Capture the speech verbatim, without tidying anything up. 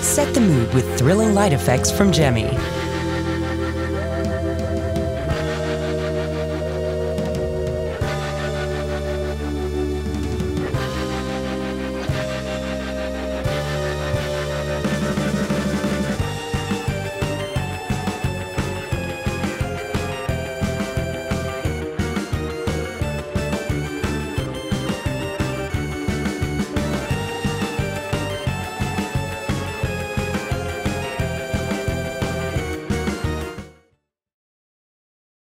Set the mood with thrilling light effects from Gemmy.